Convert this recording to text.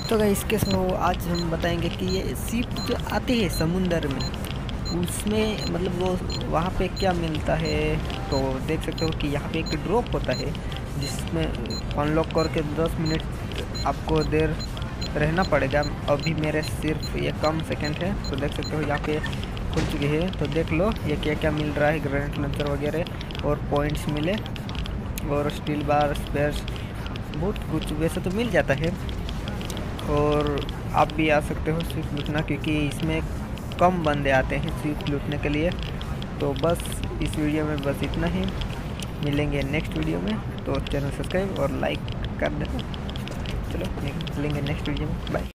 तो गाइस कैसे हो। आज हम बताएंगे कि ये शिप जो आती है समुंदर में, उसमें मतलब वो वहाँ पे क्या मिलता है। तो देख सकते हो कि यहाँ पे एक ड्रॉप होता है जिसमें अनलॉक करके 10 मिनट आपको देर रहना पड़ेगा। अभी मेरे सिर्फ ये कम सेकंड है, तो देख सकते हो यहाँ पे खुल चुकी है। तो देख लो ये क्या क्या मिल रहा है, ग्रेनेड लॉन्चर वगैरह और पॉइंट्स मिले और स्टील बार स्पेयर्स, बहुत कुछ वैसे तो मिल जाता है। और आप भी आ सकते हो सिर्फ लूटना, क्योंकि इसमें कम बंदे आते हैं सिर्फ लूटने के लिए। तो बस इस वीडियो में बस इतना ही, मिलेंगे नेक्स्ट वीडियो में। तो चैनल सब्सक्राइब और लाइक कर देना। चलो मिलेंगे नेक्स्ट वीडियो में, बाय।